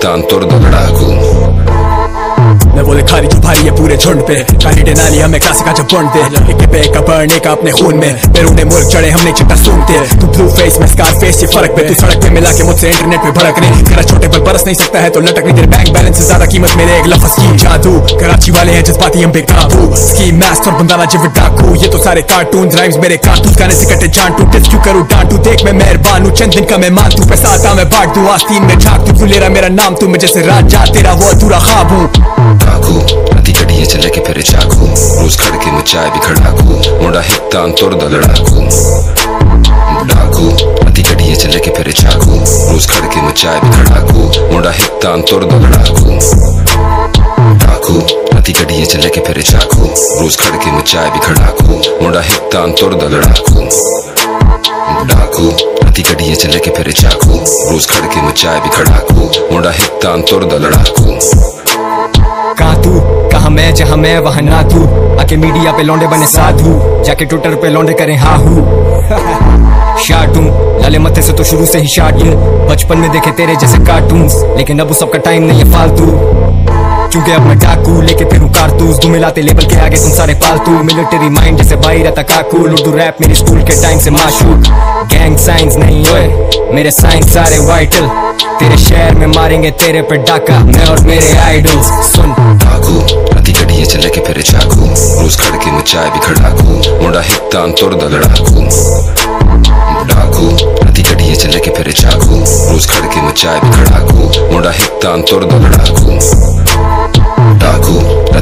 हिकतान तुरदा लड़ाकू। मैं वो लिखारी जो भारी है पूरे झुंड पे, काली नाली हमें क्लासिक का जब बंद दे, एक पे एक बढ़ने का अपने खून में, पेरूने मुल्क चढ़े हमने चिट्टा सूंघते। तू ब्लू फेस में स्कार फेस, ये फर्क पे तू सड़क पे मिला के मुझसे इंटरनेट पे भड़कने, तेरा छोटे पर बरस नहीं सकता है तो लटक नहीं, तेरे बैंक बैलेंस से ज्यादा कीमत मेरे एक लफ्ज की। जादू कराची वाले हैं जज्बाती हम बेकाबू, स्कीम मास्टर बंदाना जिव डाकू, ये तो सारे कार्टून राइम्स मेरे कारतूस, गाने से कटे जान टू टेस्ट क्यों करूं डांटू, देख मैं मेहरबान हूं चंद दिन का मैं मान तू, पैसा आता मैं बांट दूं आस्तीन में झाक तू, ले रहा मेरा नाम तू मैं जैसे राजा तेरा वो अधूरा ख्वाब हूं। डाकू अति घड़िए चले के फिर चाकू, रोज खड़ के मुचाए भी खड़ाकू, मुंडा हिकतान तुरदा लड़ाकू। डाकू अति घड़िए चले के फिर चाकू, रोज खड़ के मुचाए भी खड़ाकू, मुंडा हिकतान तुरदा लड़ाकू। डाकू अति घड़िए चले के फिर चाकू, रोज खड़ के मुचाए भी खड़ाकू, मुंडा हिकतान तुरदा लड़ाकू। डाकू अति घड़िए चले के फिर चाकू, रोज खड़ के मुचाए भी खड़ाकू, मुंडा हिकतान तुरदा लड़ाकू। कहाँ तू कहाँ मैं, जहाँ मैं वहाँ ना तू, आके मीडिया पे लौंडे बने साधु, जाके ट्विटर पे लौंडे करें हाहू। शार्ट हूँ लाले मत्थे से तो शुरू से ही शार्ट हूँ, बचपन में देखे तेरे जैसे कार्टून्स, लेकिन अब उस सबका टाइम नहीं है फालतू, क्योंकि अब मैं डाकू लेके फिरूं कारतूस, तुम मिलाते लेबल के आगे तुम सारे पालतू, मिलिट्री माइंड जैसे भाई रहता काकूल, उर्दू रैप मेरी स्कूल के टाइम से माशूक, गैंग साइंस नहीं ओए मेरे साइंस सारे वाइटल, तेरे शहर में मारेंगे तेरे पे डाका मैं और मेरे आइडल्स। सुन डाकू अति घड़िए चले के फिर चाकू, रोज खड़ के मुचाए भी खड़ाकू, मुंडा हिकतान तुरदा लड़ाकू। डाकू अति घड़िए चले के फिर चाकू, रोज खड़ के मुचाए भी खड़ाकू, मुंडा हिकतान तुरदा लड़ाकू। डाकू